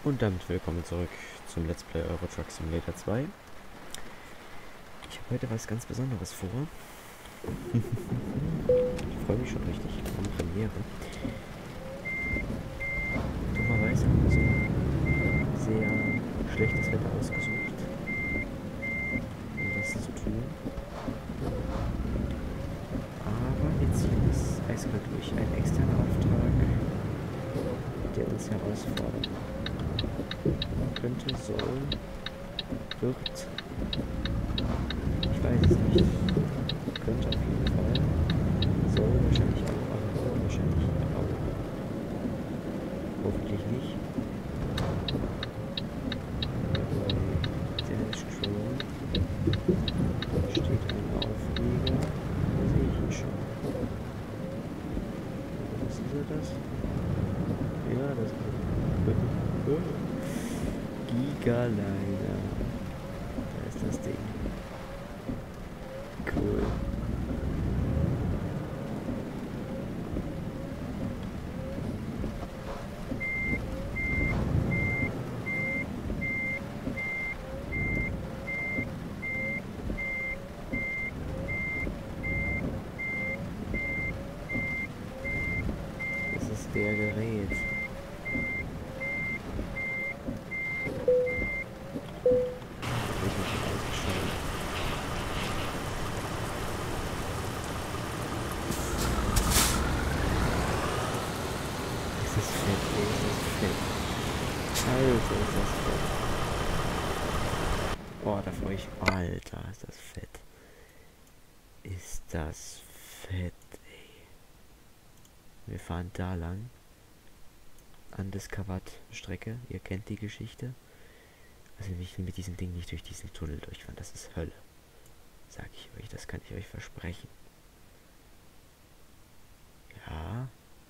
Und damit willkommen zurück zum Let's Play Euro Truck Simulator 2. Ich habe heute was ganz Besonderes vor. Ich freue mich schon richtig an Premiere. Dummerweise haben wir so sehr schlechtes Wetter ausgesucht, um das zu tun. Aber wir ziehen es eiskalt durch. Ein externer Auftrag, der uns herausfordert. Könnte, soll, wird, ich weiß es nicht, könnte auf jeden Fall, soll wahrscheinlich auch, aber wird wahrscheinlich auch, hoffentlich nicht. Bei Damage Drone steht ein Auflieger, da sehe ich ihn schon. Was ist er das? Ja, das ist Gigaliner. Da ist das Ding. Cool. Das ist der Gerät. Alter, ist das fett. Oh, da freue ich. Alter, ist das fett. Ist das fett, ey. Wir fahren da lang. Undiscovered Strecke. Ihr kennt die Geschichte. Also ich will mit diesem Ding nicht durch diesen Tunnel durchfahren. Das ist Hölle. Sag ich euch. Das kann ich euch versprechen. Ja.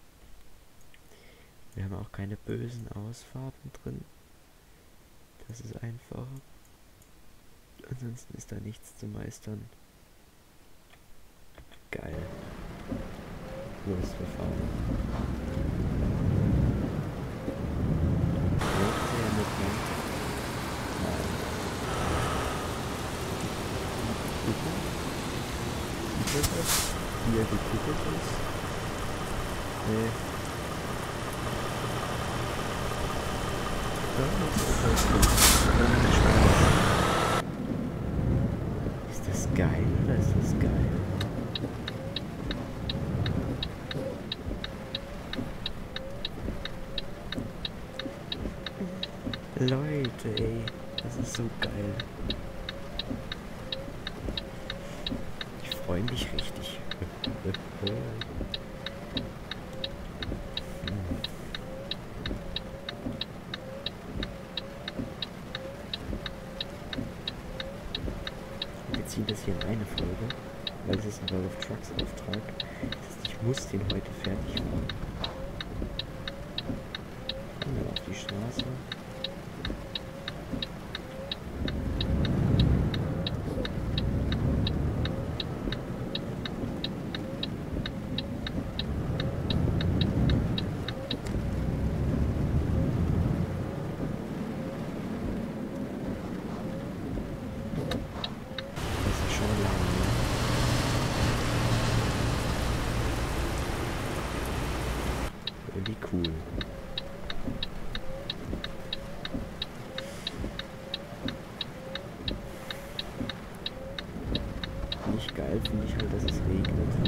Wir haben auch keine bösen Ausfahrten drin. Das ist einfach. Ansonsten ist da nichts zu meistern. Geil. Los, wir fahren. Läuft der mit mir? Nein. Sieht man das? Wie er gekriegt ist? Nee. Ist das geil oder ist das geil? Leute, ey, das ist so geil. Ich freue mich richtig. Das hier in eine Folge, weil es ist ein World of Trucks Auftrag. Das heißt, ich muss den heute fertig machen. Kommen wir auf die Straße. Wie cool. Nicht geil finde ich halt, dass es regnet.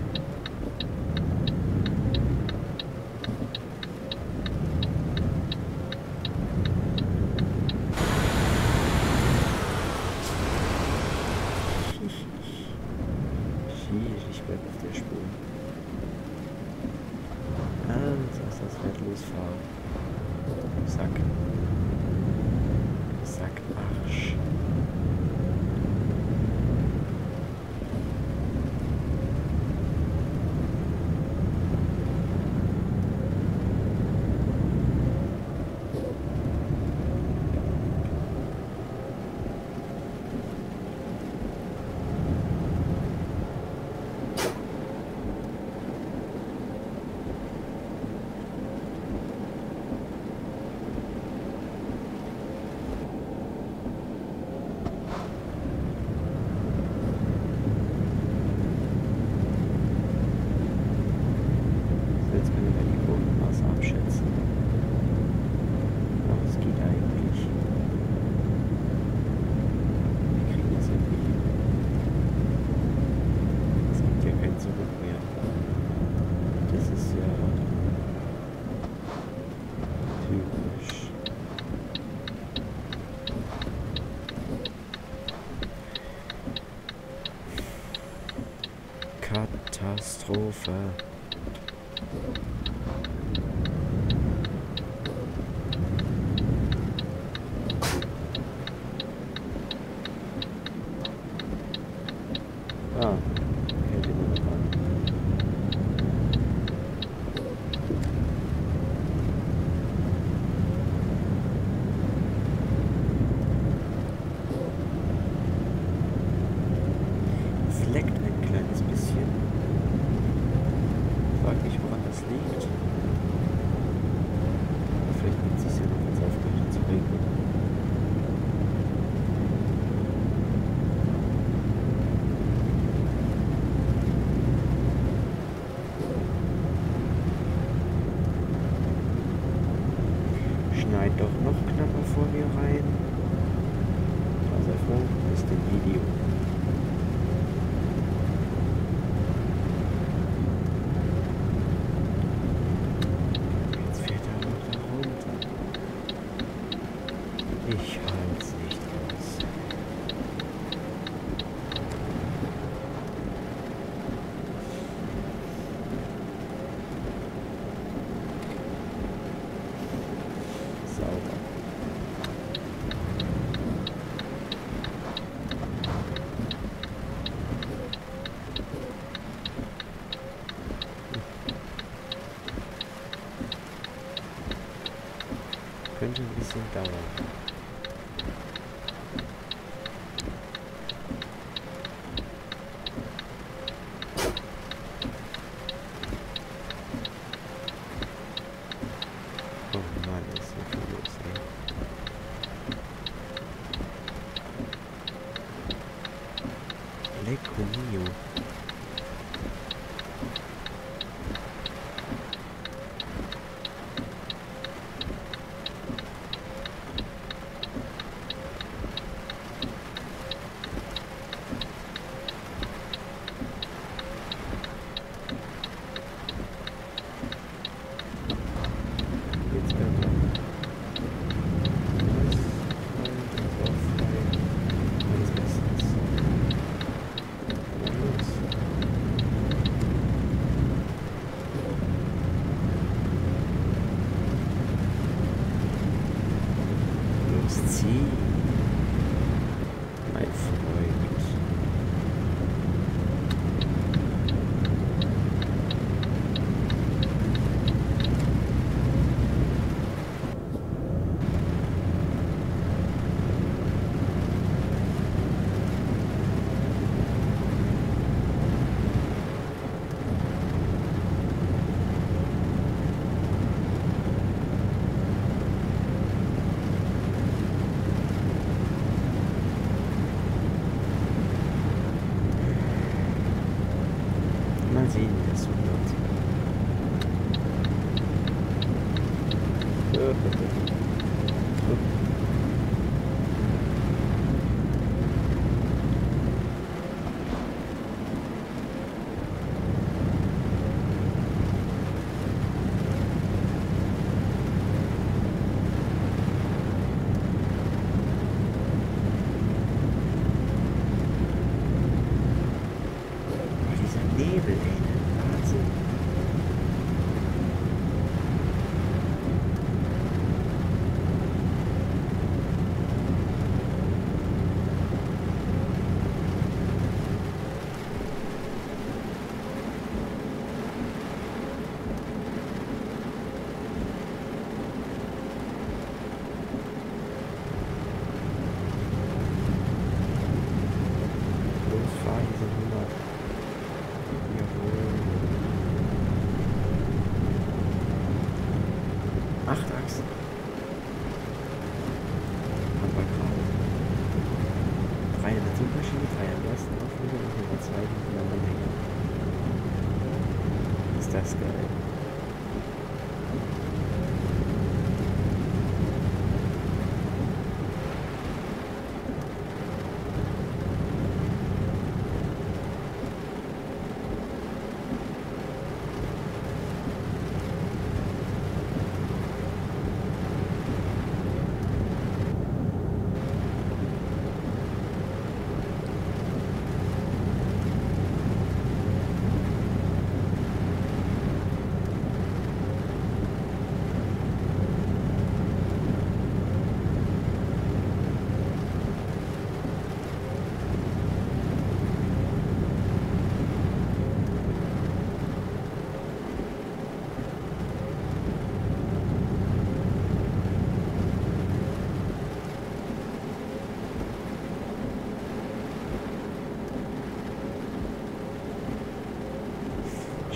Ich bleib auf der Spur. Das wird losfahren. Sack. Sack Arsch. Katastrophe. Ah, hält immer noch an. Es leckt ein kleines bisschen. Frag mich, woran das liegt. Vielleicht nimmt es sich ja noch, wenn es aufgehört hat zu regnen. Schneid doch noch knapper vor mir rein. Da sei froh, ist im Video. Jetzt fährt er auch da runter. Ich halt's nicht aus. Sauber. Könnte ein bisschen dauern. Oh Mann, ist so viel los, ey. Lecco mio. Jetzt bergab. Nice. Und auch frei. Alles bestens. Na los. Los, zieh. Mein Freund.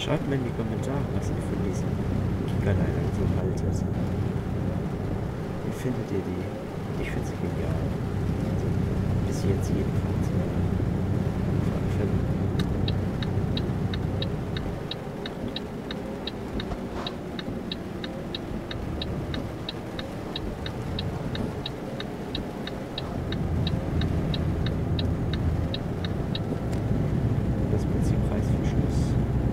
Schreibt mir in die Kommentare, was ihr von diesem Gigaliner so haltet. Wie findet ihr die? Ich finde sie genial. Also, bis jetzt jedenfalls. Auf alle Fälle. Das Prinzip Reißverschluss.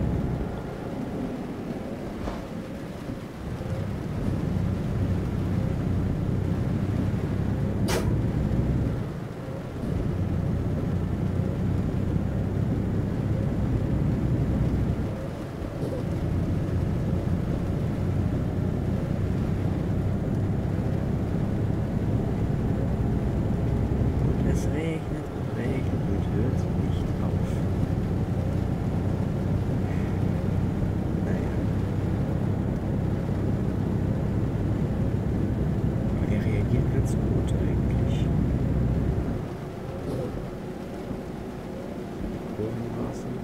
Es regnet und regnet und hört nicht auf. Naja. Aber er reagiert ganz gut eigentlich. Kurvenmaßen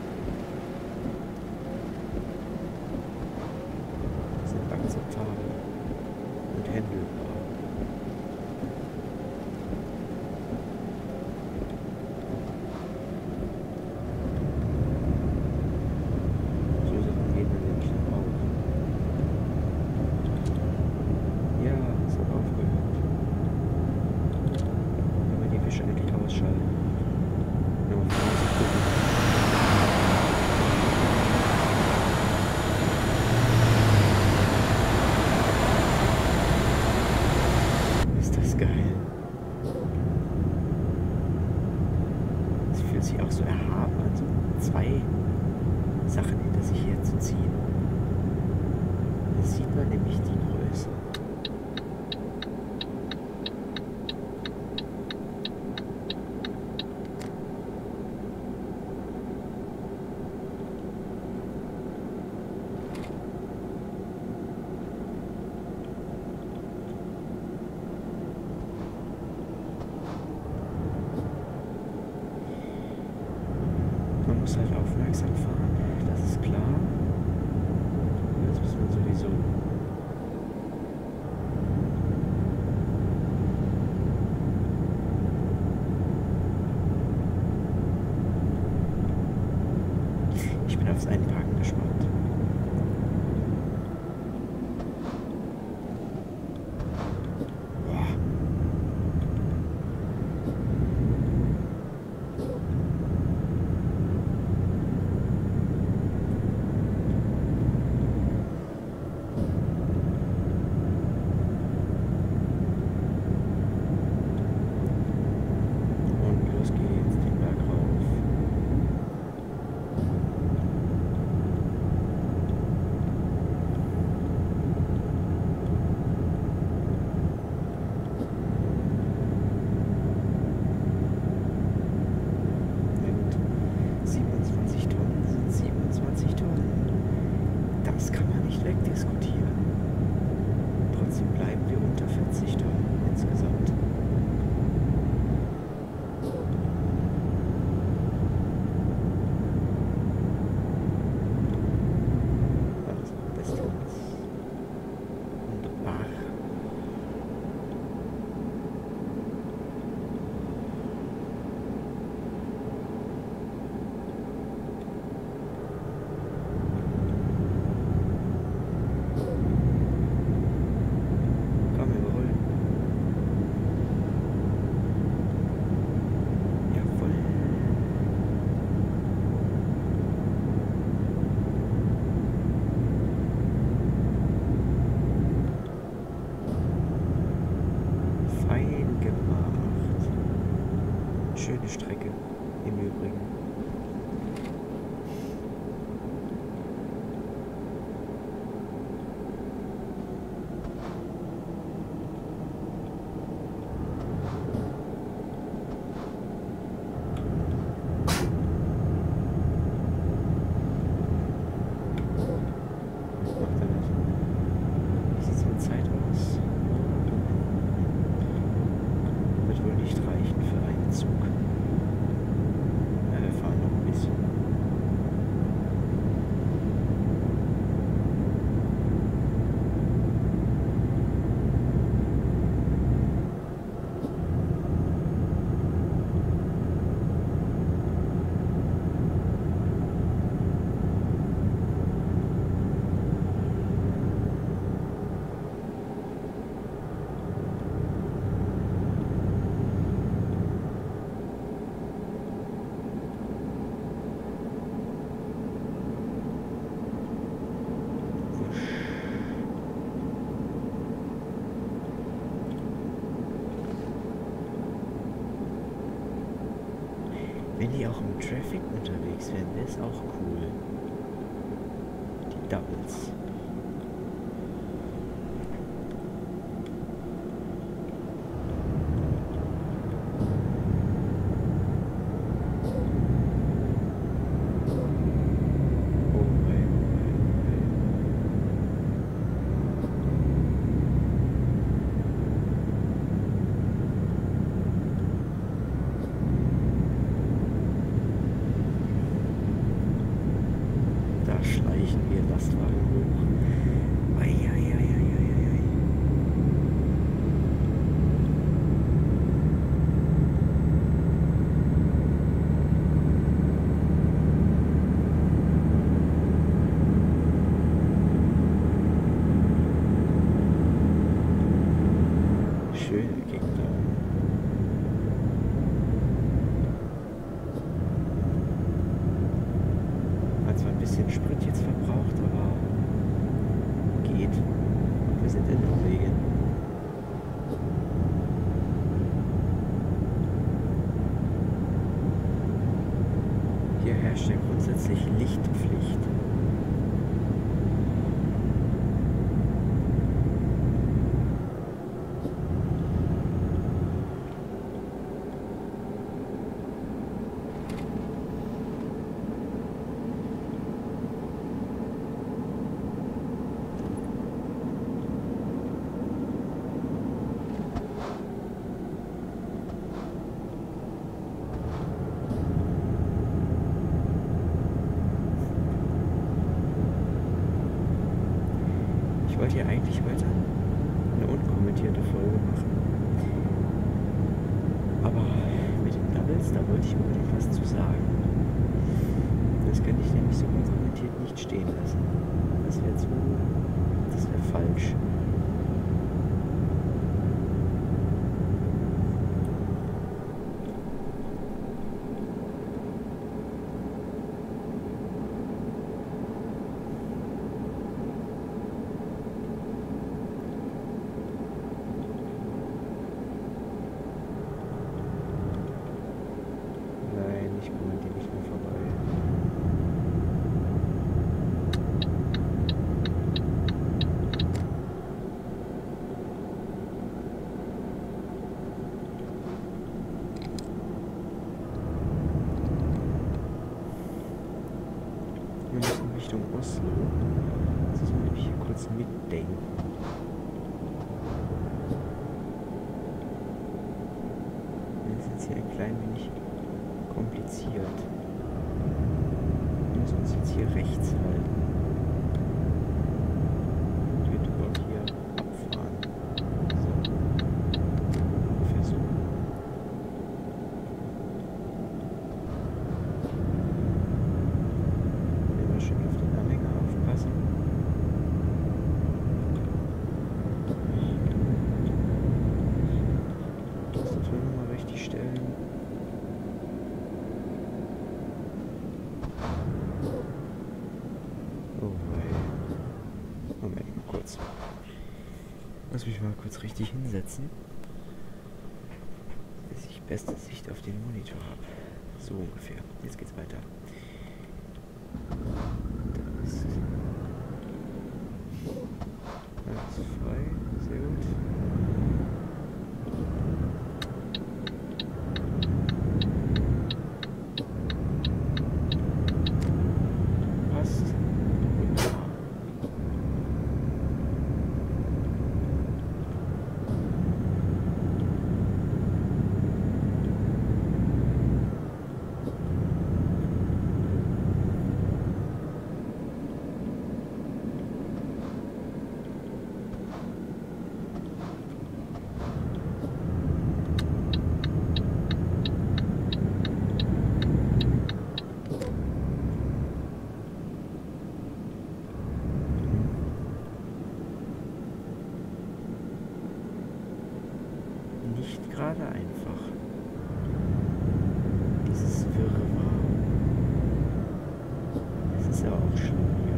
sind akzeptabel und händelbar. Geil. Es fühlt sich auch so erhaben an, so zwei Sachen hinter sich herzuziehen. Da sieht man nämlich die Größe. Man muss halt aufmerksam fahren, das ist klar. Das muss man sowieso. Ich bin aufs Einparken gespannt. Wegdiskutieren. Trotzdem bleiben wir unter 40 Tonnen insgesamt. Alles noch bestens. Wunderbar. Schöne Strecke im Übrigen. Was macht er nicht? Wie sieht es mit Zeit aus? Wird wohl nicht reichen für einen Zug. Wenn die auch im Traffic unterwegs wären, wäre es auch cool. Die Doubles. Schleichen wir Lastwagen hoch. Eieieiei. Schöne Gegend. Hat zwar ein bisschen Sprit jetzt verbraucht, aber geht. Wir sind in Norwegen. Hier herrscht ja grundsätzlich Lichtpflicht. Ich wollte ja eigentlich heute eine unkommentierte Folge machen. Aber mit den Doubles, da wollte ich unbedingt was zu sagen. Das könnte ich nämlich so unkommentiert nicht stehen lassen. Das wäre falsch. Ich komme an dem nicht mehr vorbei. Wir müssen Richtung Oslo. Das muss man nämlich hier kurz mitdenken. Das ist jetzt hier ein klein wenig kompliziert. Wir müssen uns jetzt hier rechts halten. Und wir dort hier abfahren. So. Versuchen. Immer schön auf den Anhänger aufpassen. Das Tastatur nochmal richtig stellen. Moment, mal kurz. Lass mich mal kurz richtig hinsetzen, dass ich beste Sicht auf den Monitor habe. So ungefähr. Jetzt geht's weiter. Da ist alles frei. Sehr gut. Passt. Nicht gerade einfach. Dieses Wirrwarr. Es ist ja auch schlimm hier.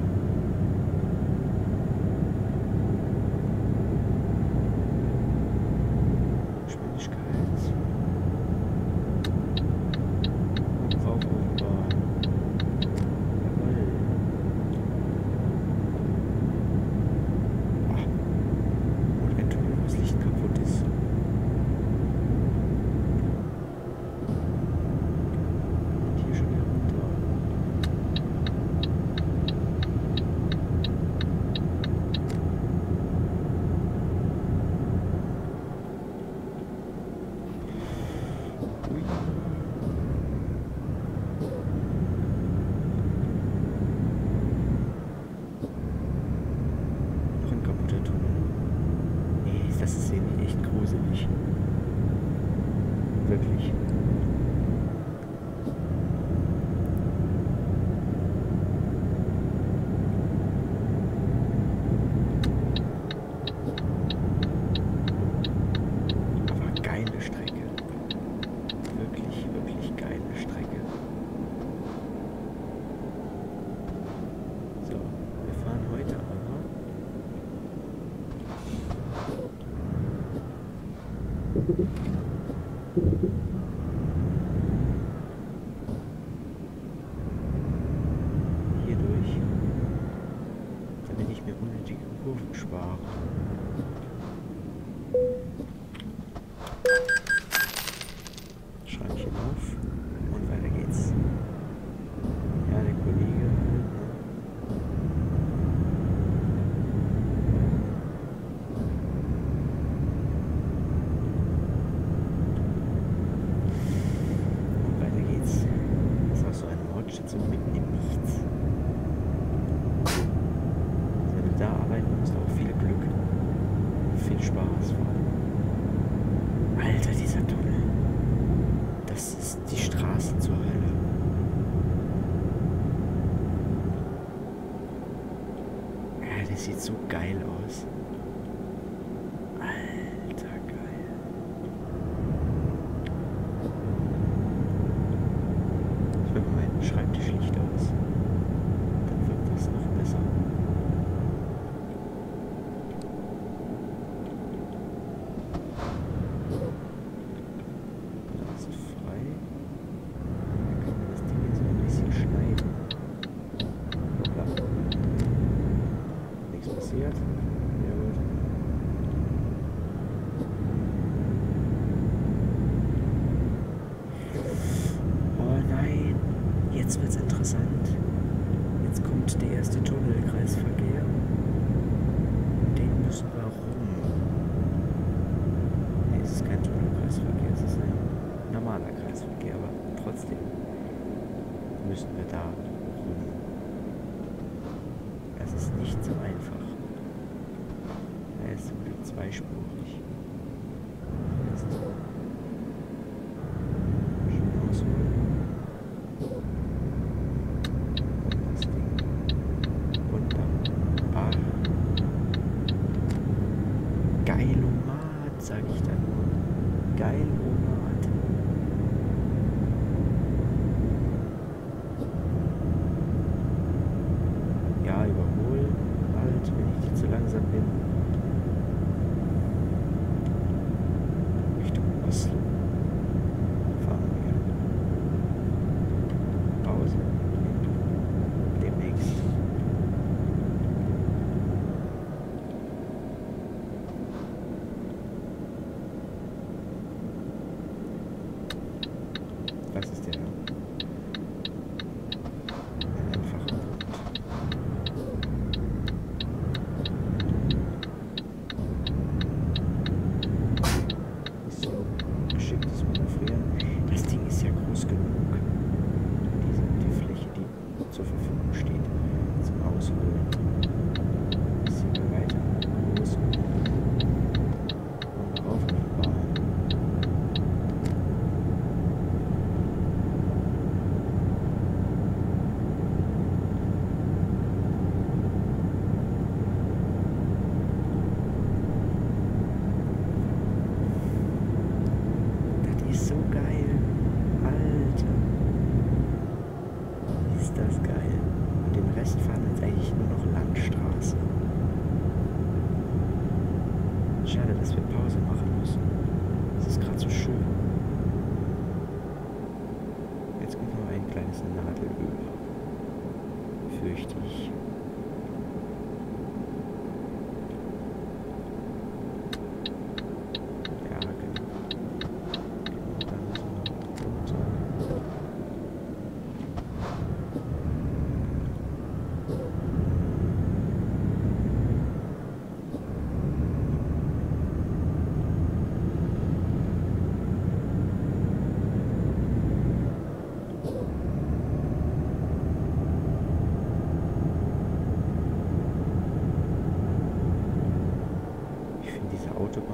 Geschwindigkeit. Das ist irgendwie echt gruselig. Wirklich. Aber geile Strecke. Wirklich, wirklich geile Strecke. So, wir fahren heute aber hier durch, damit ich mir unnötige Kurven spare. Schränkchen auf und weiter geht's. Ja, der Kollege halt, ne? Und weiter geht's. Das ist auch so eine Mautstation mitten im Nichts. Also wenn du da arbeiten musst, auch viel Glück und viel Spaß vor allem. Alter, dieser Tunnel. Das ist die Straße zur Hölle. Ja, das sieht so geil aus. Alter, geil. Ich mache meinen Schreibtisch Licht aus. Dann wird das noch besser. Da ist frei. Dann kann man das Ding jetzt so ein bisschen schneiden. Hoppla. Nichts passiert. Ja gut. Oh nein. Jetzt wird's interessant. Jetzt kommt der erste Tunnelkreisverkehr. Den müssen wir rum. Nee, es ist kein Tunnelkreisverkehr, es ist ein normaler Kreisverkehr, aber trotzdem müssen wir da rum. Es ist nicht so einfach. Er ist zum Glück zweispurig. Jetzt schön ausholen. Das Ding wunderbar. Geilomat, sag ich da nur. Geilomat. Ja, überholen halt, wenn ich nicht zu langsam bin. Richtung Oslo fahren wir. Pause. Demnächst.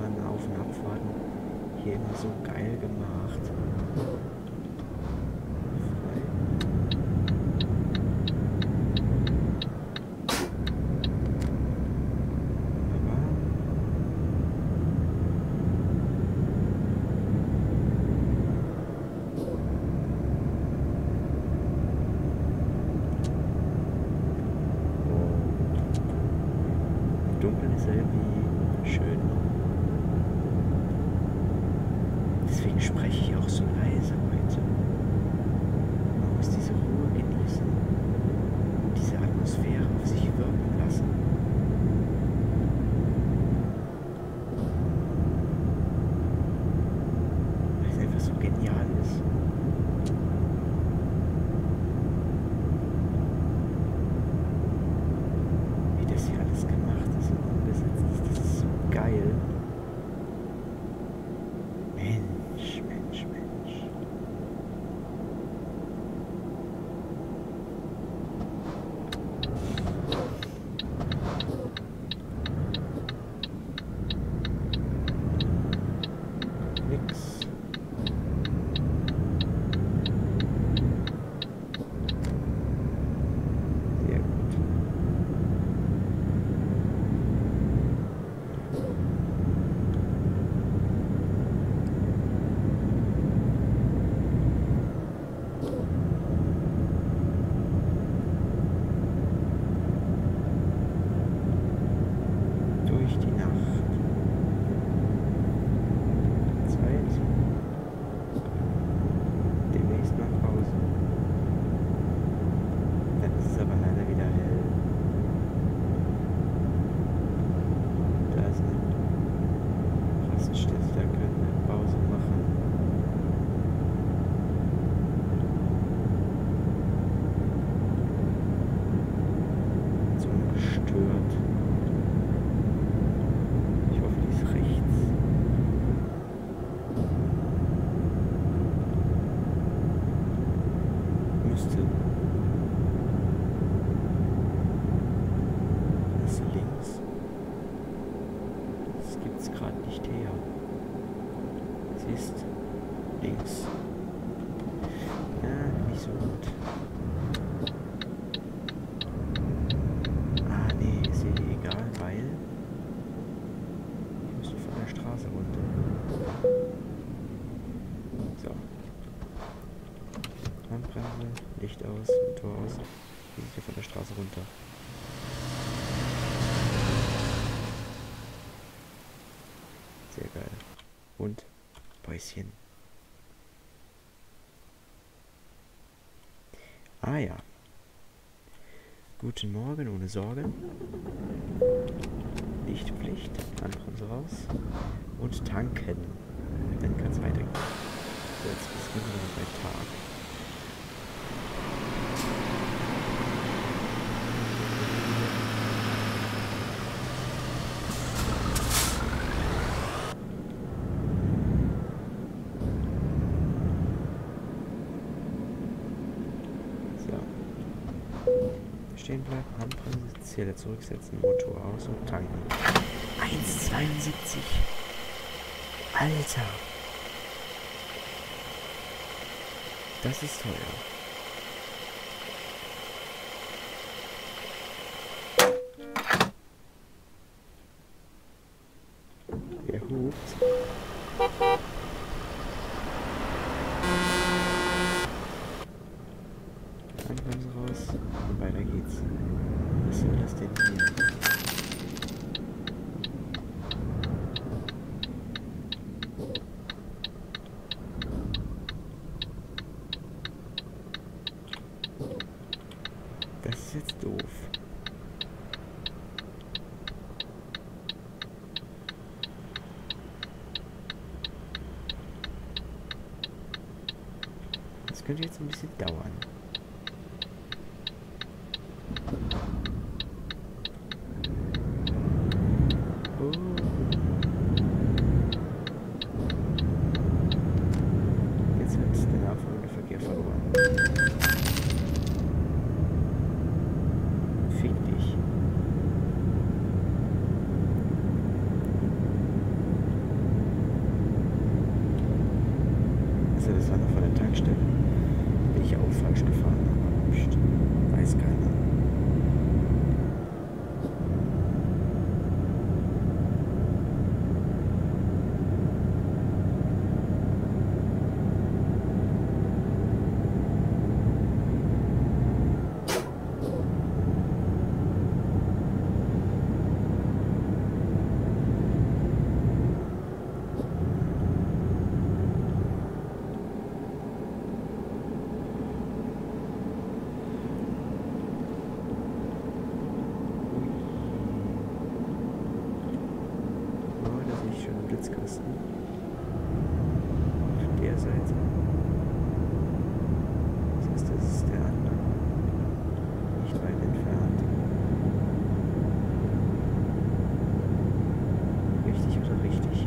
Autobahn auf- und abfahren hier immer so geil gemacht. Dunkeln ist ja irgendwie schön. Deswegen spreche ich auch so leise heute. Man muss diese Ruhe genießen und diese Atmosphäre auf sich wirken lassen. Weil es einfach so genial ist. Wie das hier alles gemacht ist und umgesetzt ist, das ist so geil. Mensch, Mensch, Mensch. Nix. Sehr gut. Durch die Nacht. Zeit. Demnächst nach Hause. Dann ist es aber leider wieder hell. Da ist eine Raststätte, da können wir Pause machen. So ungestört. Ich hoffe, die ist rechts. Müsste. Das ist links. Das gibt's gerade nicht her. Sie ist links. Ja, nicht so gut. Ah, nee, ist ihr egal, weil ich muss von der Straße runter. So. Handbremse, Licht aus, Motor aus. Wir sind hier von der Straße runter. Sehr geil. Und Päuschen. Ah ja. Guten Morgen ohne Sorgen. Lichtpflicht, Handbremse raus. Und tanken. Dann kann es weitergehen. So, jetzt ist mittlerweile bei Tag. Stehen bleiben, Handbremse, Zähler zurücksetzen, Motor aus und tanken. 1,72. Alter. Das ist teuer. Wer hupt? Handbremse raus und weiter geht's. Was soll das denn hier? Das ist jetzt doof. Das könnte jetzt ein bisschen dauern. Oh. Jetzt wird der nachfolgende Verkehr verloren. Fick dich. Blitzkasten. Auf der Seite. Das ist der andere. Nicht weit entfernt. Richtig oder richtig?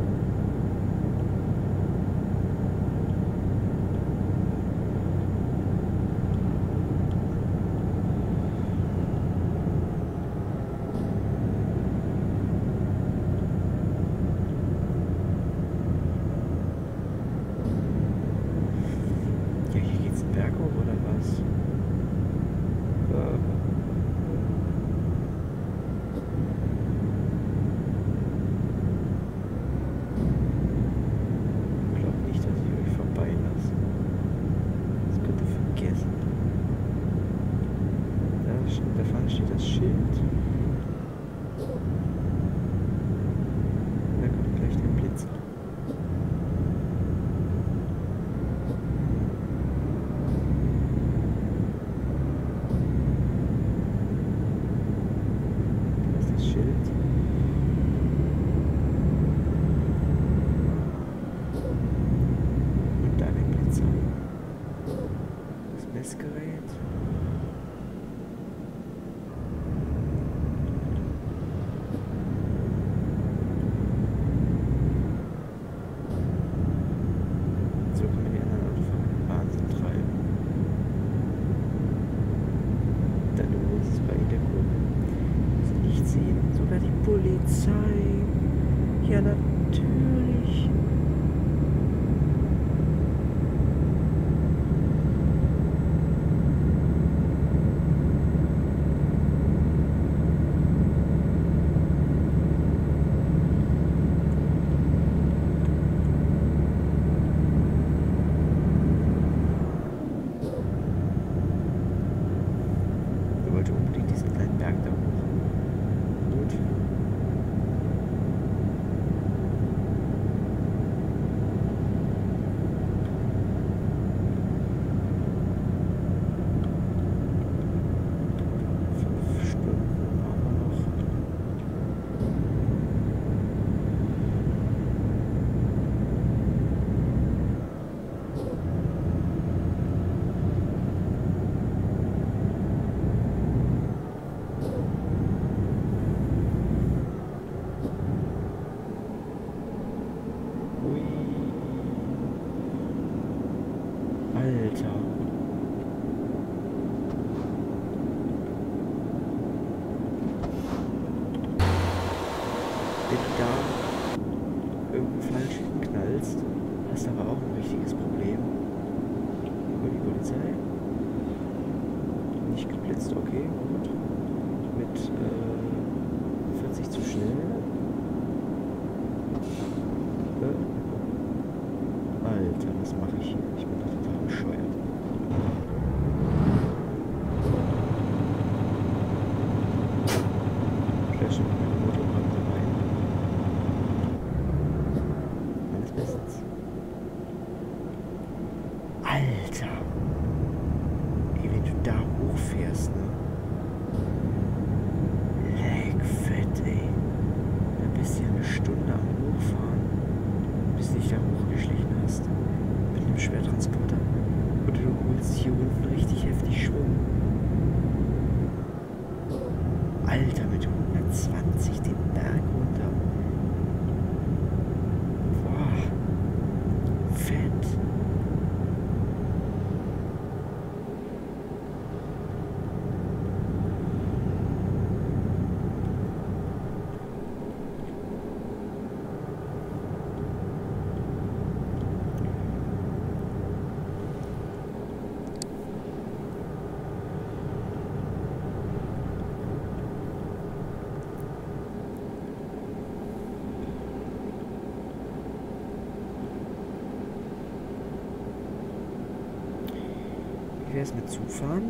Ja, hier geht's den Berg hoch oder was? Ich glaube nicht, dass ich euch vorbeilasse. Das könnt ihr vergessen. Da vorne steht das Schild. Da kommt gleich der Blitzer. Da ist das Schild. Und da der Blitzer. Das Messgerät. So kann man die anderen Autofahrer in den Wahnsinn treiben. Dann muss es bei der Kurve. Sie nicht sehen. Sogar die Polizei. Ja, natürlich. Er wollte unbedingt diesen kleinen Berg da hoch. Gut. Fünf Stunden haben wir noch. Ui. Alter. Wenn du da irgendwo falsch knallst, hast du aber auch ein richtiges Problem. Über die Polizei. Nicht geblitzt, okay, gut. Mit 40 zu schnell. Alter, was mache ich hier? Ich bin doch total bescheuert. Vielleicht schon meine Motorbremse rein. Alles bestens. Alter! Ey, wenn du da hochfährst, ne? Leckfett, ey. Dann bist du ja eine Stunde am Hochfahren, bis du dich da hochgeschlichen hast. Mit einem Schwertransporter. Oder du holst hier unten richtig heftig Schwung. Alter, mit 120 den Berg runter. Boah. Fett. Wie wäre es mit Zufahren?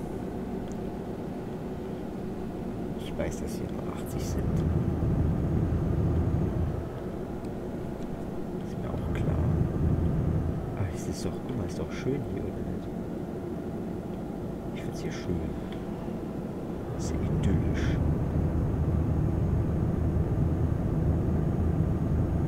Ich weiß, dass hier nur 80 sind. Ist mir auch klar. Aber es ist doch, guck mal, ist doch schön hier, oder nicht? Ich finde es hier schön. Sehr idyllisch.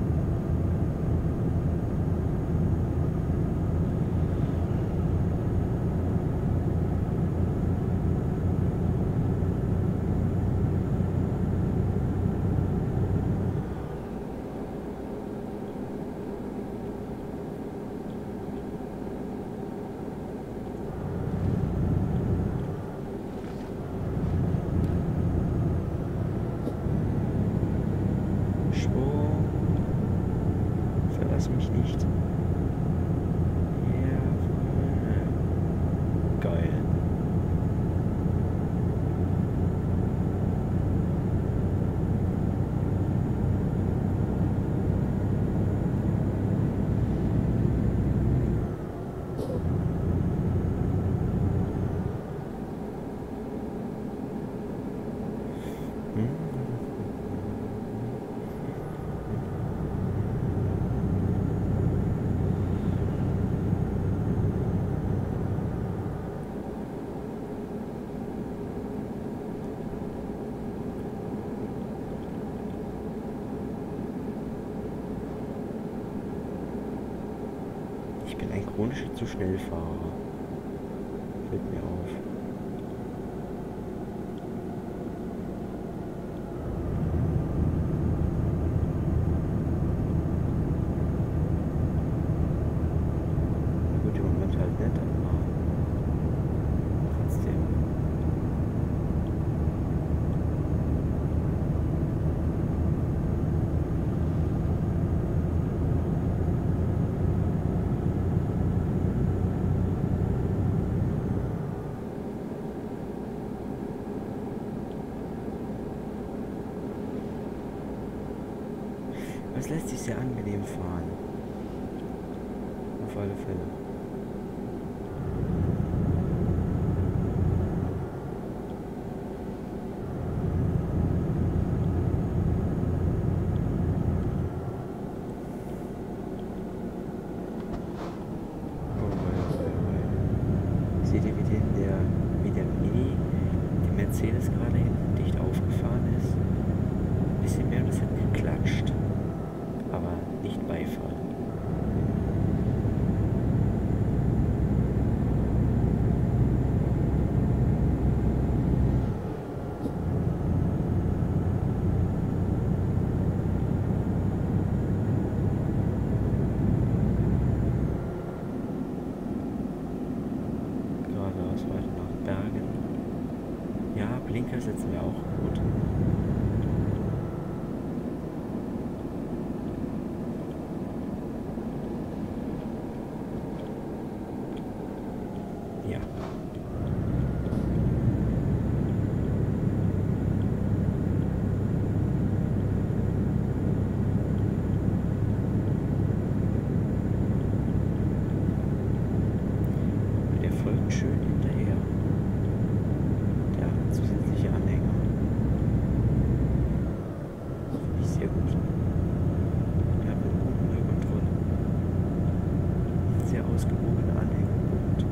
lass mich nicht. Ja, geil. Ich bin ein chronischer zu Schnellfahrer. Fällt mir auf. Gut, im Moment halt nicht, aber trotzdem. Es lässt sich sehr angenehm fahren. Auf alle Fälle. Seht ihr, wie der Mini, der Mercedes gerade hinten dicht aufgefahren ist? Ein bisschen mehr und es hat geklatscht. Aber nicht Beifall. Geradeaus weiter nach Bergen. Ja, Blinker setzen wir auch gut. Ja. Der folgt schön hinterher. Der zusätzliche Anhänger. Finde ich sehr gut. Der hat einen guten Überkontrolle. Sehr ausgewogene Anhänger. Gut.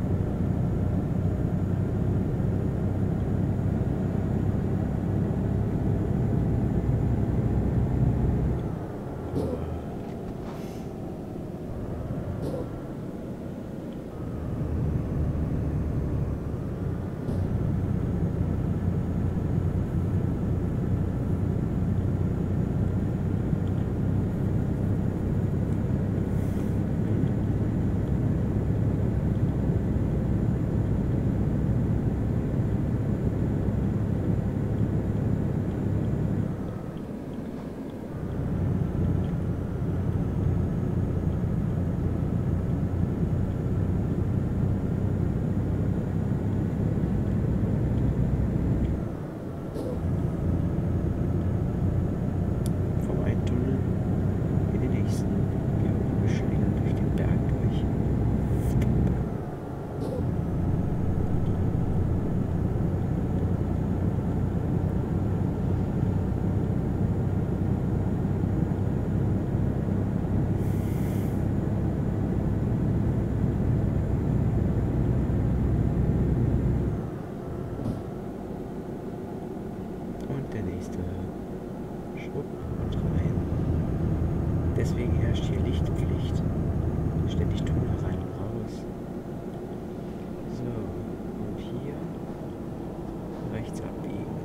Deswegen herrscht hier Lichtpflicht. Ständig Tunnel rein und raus. So, und hier rechts abbiegen.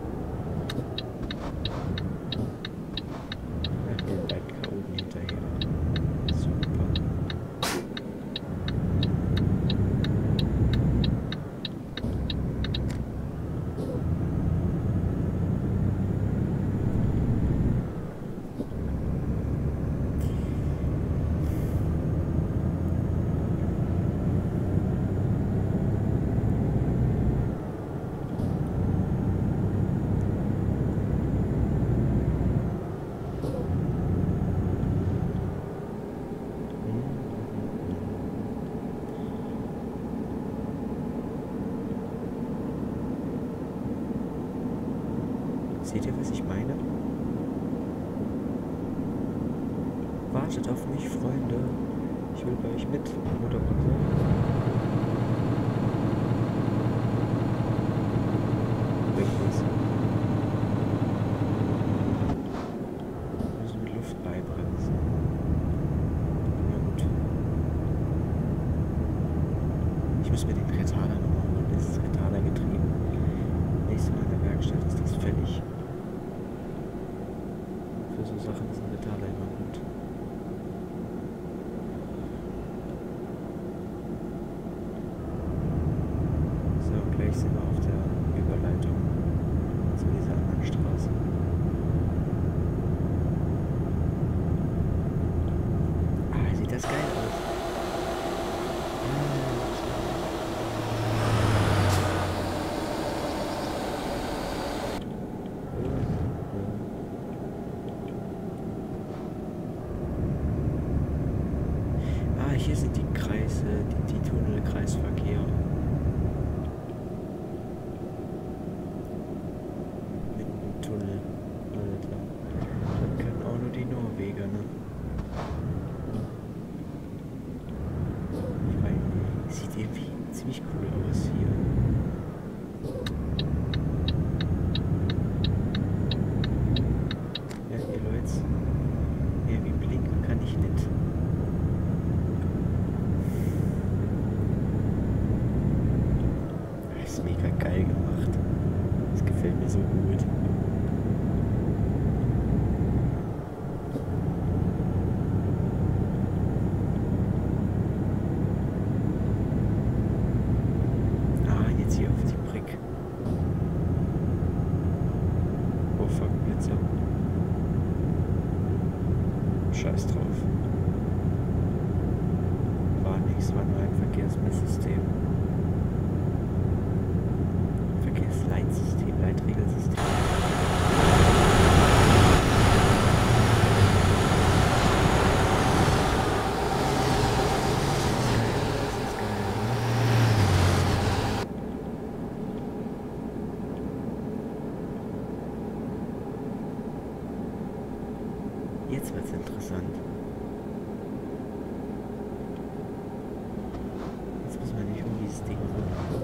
Nach den beiden Chaoten hinterher. Super. Wartet auf mich, Freunde. Ich will bei euch mit, oder so. Weg ist. Wir müssen mit Luft beibremsen. Na gut. Ich muss mir den Retarder nochmal holen. Das ist Retardergetriebe. Nächstes Mal in der Werkstatt ist das fällig. Für so Sachen ist ein Retarder immer gut. Gleich sind wir auf der Überleitung zu dieser anderen Straße. Ah, sieht das geil aus. Ah, hier sind die Kreise, die Tunnelkreisverkehr. Tunnel, Alter. Das können auch nur die Norweger, ne? Sieht irgendwie ziemlich cool aus hier. Ja, ihr Leute, irgendwie blinken kann ich nicht. Das ist mega geil gemacht. Das gefällt mir so gut. Scheiß drauf. War nichts, war nur ein Verkehrsmisssystem. Verkehrsleitsystem, Leitregelsystem. Jetzt wird's interessant. Jetzt müssen wir nicht um dieses Ding rum.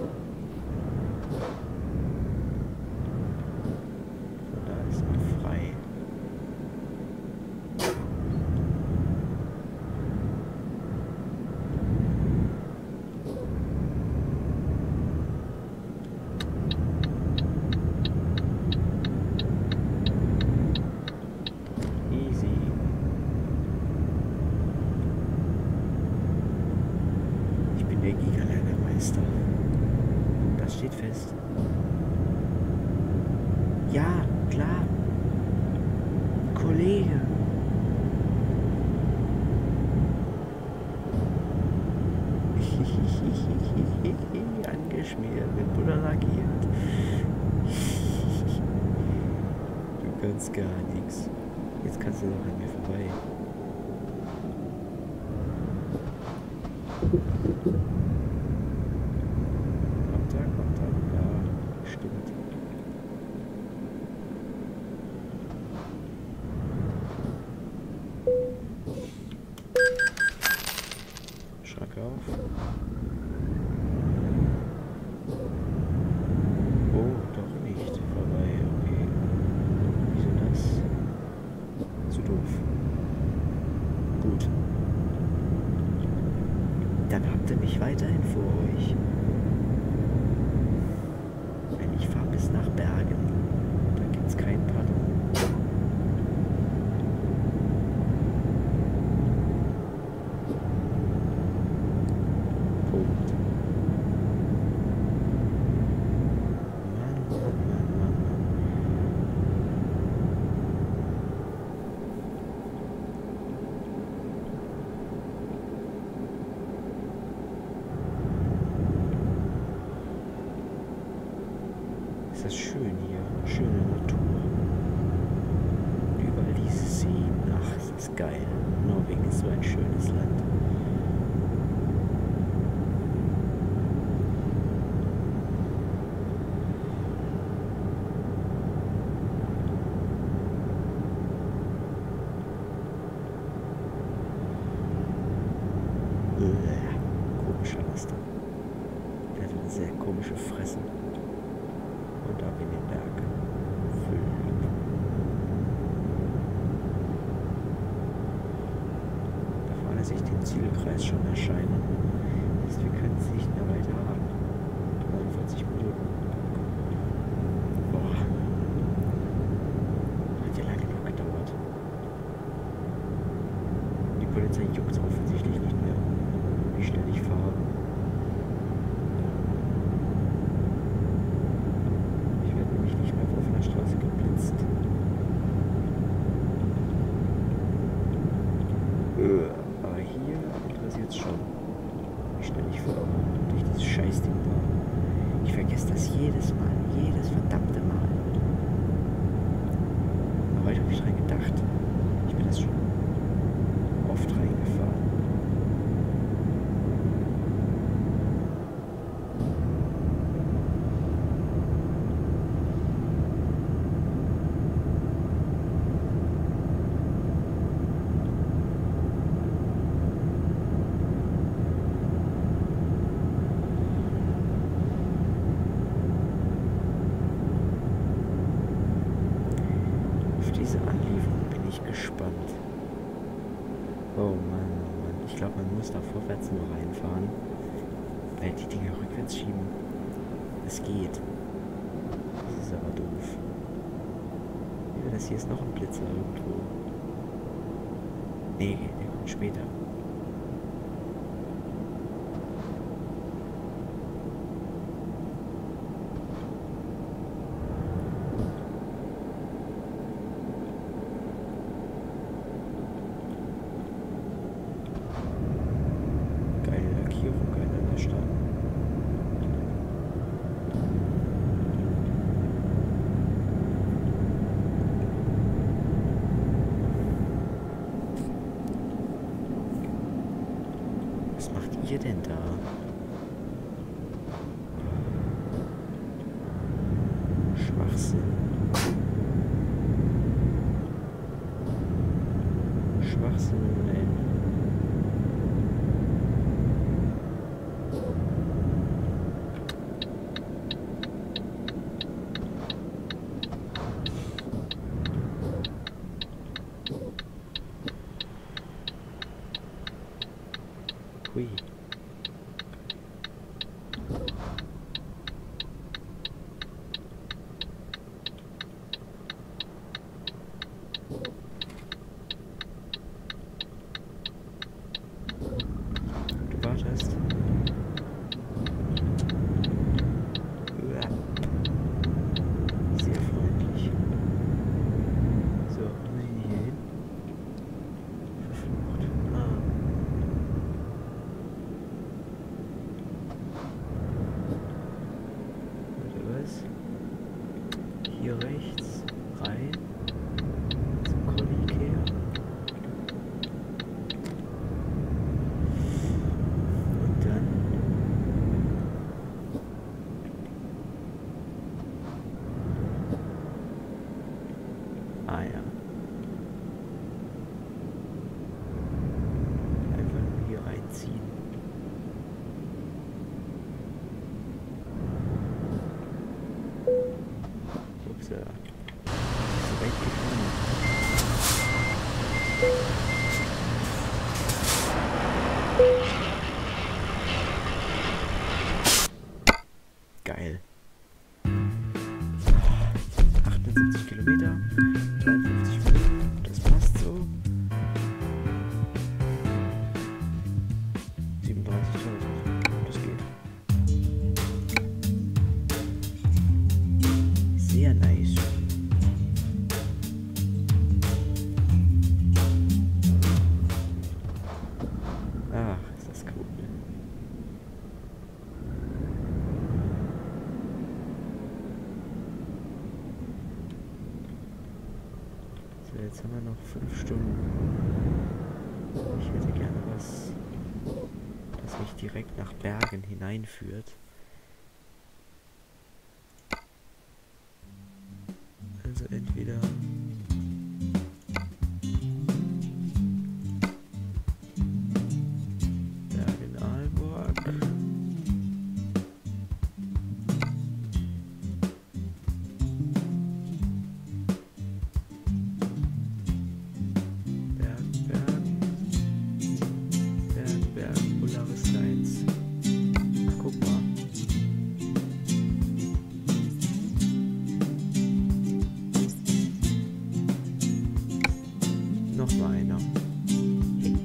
So, da ist noch frei. Das steht fest. Ja, klar. Kollege. Angeschmiert, mit Butter lackiert. Du kannst gar nichts. Jetzt kannst du doch an mir vorbei. Kommt er. Ja, stimmt. Schrank auf. Oh, doch nicht. Vorbei, okay. Wieso das? Zu doof. Gut. Dann habt ihr mich weiterhin vor euch. Ich fahre bis nach Bergen. Da gibt's kein Pardon. Punkt. Mann. Ist das schön hier. Schöne Natur. Überall diese Seen. Ach, ist das geil. Norwegen ist so ein schönes Land. Büsche fressen. Und ab in den Berg. Füllen. Da vorne sehe ich den Zielkreis schon erscheinen. Das heißt, wir können es nicht mehr weiter haben. 49 Minuten. Boah. Hat ja lange genug gedauert. Die Polizei juckt es offensichtlich nicht mehr, wie schnell ich fahre. Ich werde nämlich nicht mehr auf offener Straße geblitzt. Aber hier interessiert es schon, wie schnell ich fahre. Durch dieses Scheißding da. Ich vergesse das jedes Mal. Jedes verdammte Mal. Aber heute habe ich dran gedacht. Ich bin das schon oft reingefahren. Auf diese Anlieferung bin ich gespannt. Oh Mann, oh Mann. Ich glaube, man muss da vorwärts nur reinfahren. Weil die Dinger rückwärts schieben. Es geht. Das ist aber doof. Ja, das hier ist noch ein Blitzer irgendwo. Nee, der kommt später. Was macht ihr denn da? Schwachsinn. Schwachsinn ohne Ende. Hui. Du wartest. Sehr freundlich. So, muss ich hier hin? Verflucht. Hier rechts rein zum Kolli-Kehr. Und dann ja. Einfach nur hier reinziehen. Ups, so weit gefahren. Geil. 78 Kilometer, 53 Minuten, das passt so. 37.000, das geht. Sehr nice. Ach, ist das cool. So, jetzt haben wir noch 5 Stunden. Ich hätte gerne was, das mich direkt nach Bergen hineinführt. Also entweder Bergen-Alborg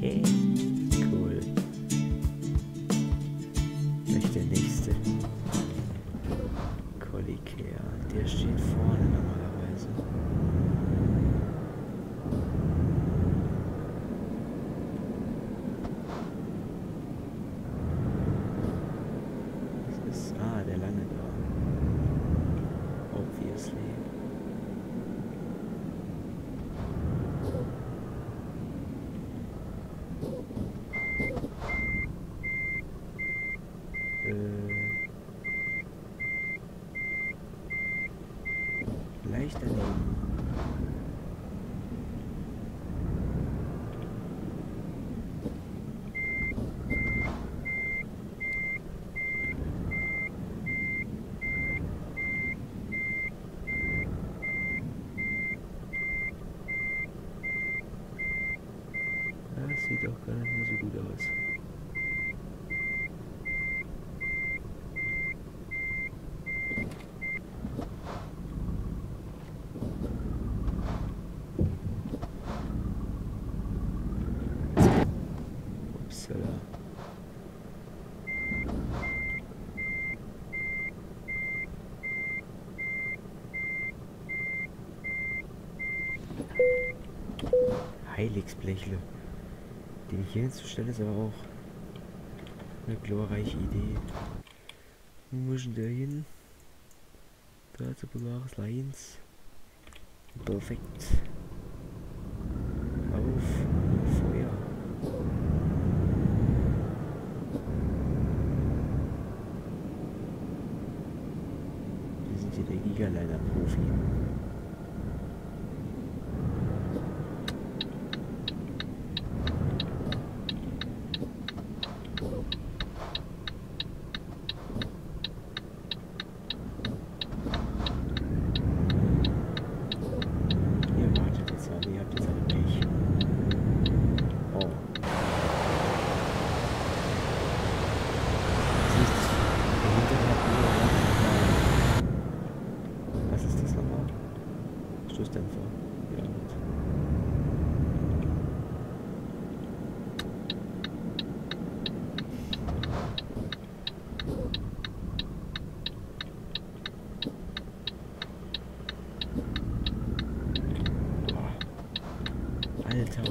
Okay. Cool. Vielleicht der nächste. Kolikea. Der steht vorne normalerweise. Das ist... Ah, der lange da. Obviously. Leicht daneben. Das sieht auch gar nicht mehr so gut aus. Upsala. Heiligsblechle. Den hier hinzustellen ist aber auch eine glorreiche Idee. Wo muss denn der hin? Da zu Polaris Lines. Perfekt. Auf Feuer. Wir sind hier der Gigaliner-Profi. Stoßdämpfer. Ja, gut. Boah. Alter.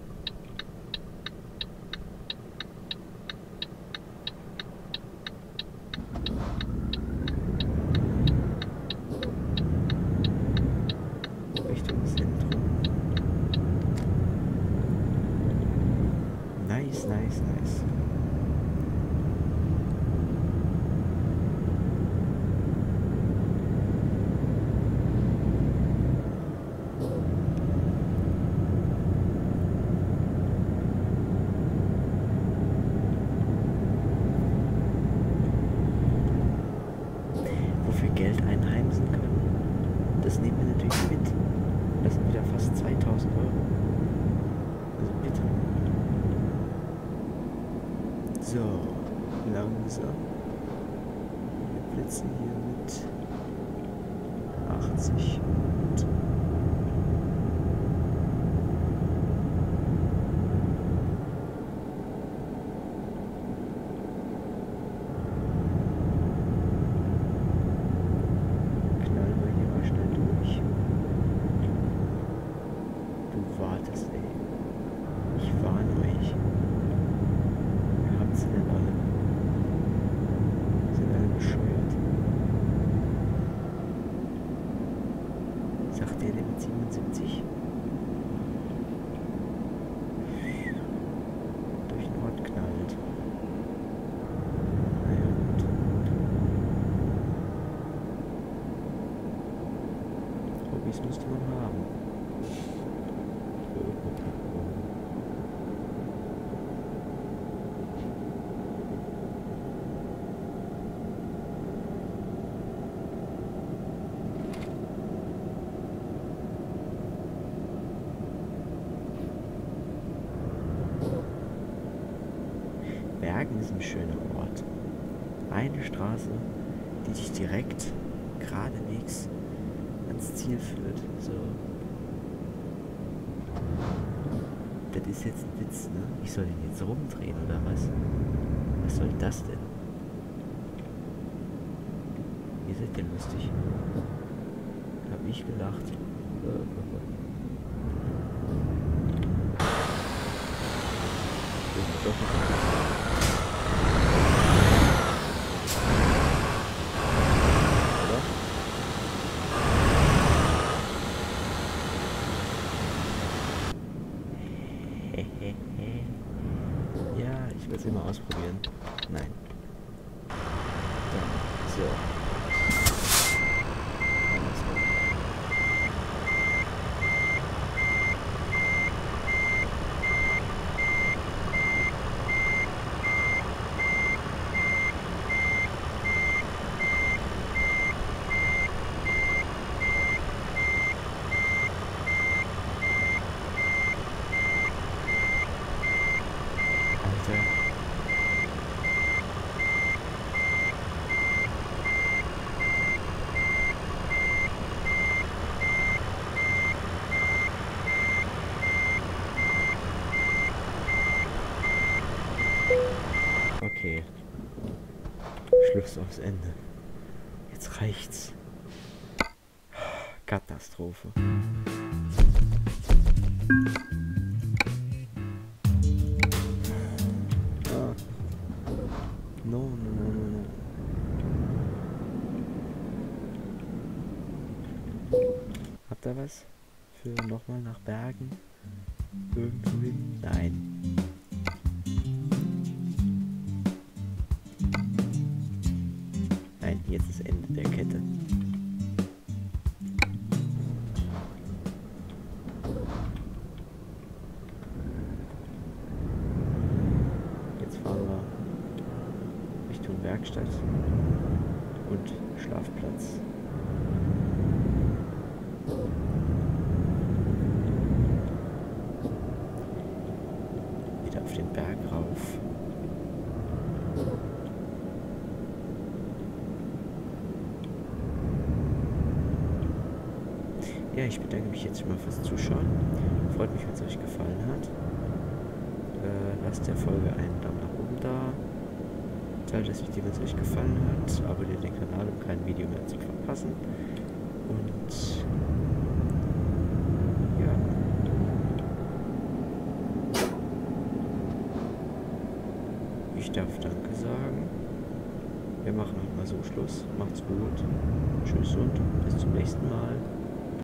Nice, nice, nice. Wofür Geld einheimsen können, das nehmen wir natürlich mit. Das sind wieder fast 2000 Euro. Also bitte. So, langsam. Wir blitzen hier mit 80 und knallen wir hier mal schnell durch. Du wartest, ey. Ich warne euch. Sind denn alle? Sind alle bescheuert? Sagt der mit 77? Durch den Ort knallt. Naja, gut. Hobbys müsste man haben. Bergen ist ein schöner Ort. Eine Straße, die dich direkt geradewegs ans Ziel führt. So. Das ist jetzt ein Witz, ne? Ich soll den jetzt rumdrehen, oder was? Was soll das denn? Ihr seid ja lustig. Hab ich gelacht. Doch. Ja, ich will es immer ausprobieren. Nein. Dann, so. Alter. Okay. Schluss aufs Ende. Jetzt reicht's. Katastrophe. Ah. No, no, no, no, no. Habt ihr was? Für nochmal nach Bergen? Irgendwo hin? Nein. Nein, jetzt ist Ende der Kette. Jetzt fahren wir Richtung Werkstatt und Schlafplatz. Wieder auf den Berg rauf. Ja, ich bedanke mich jetzt schon mal fürs Zuschauen. Freut mich, wenn es euch gefallen hat. Lasst der Folge einen Daumen nach oben da. Teilt das Video, wenn es euch gefallen hat. Abonniert den Kanal, um kein Video mehr zu verpassen. Und ja. Ich darf Danke sagen. Wir machen halt mal so Schluss. Macht's gut. Tschüss und bis zum nächsten Mal.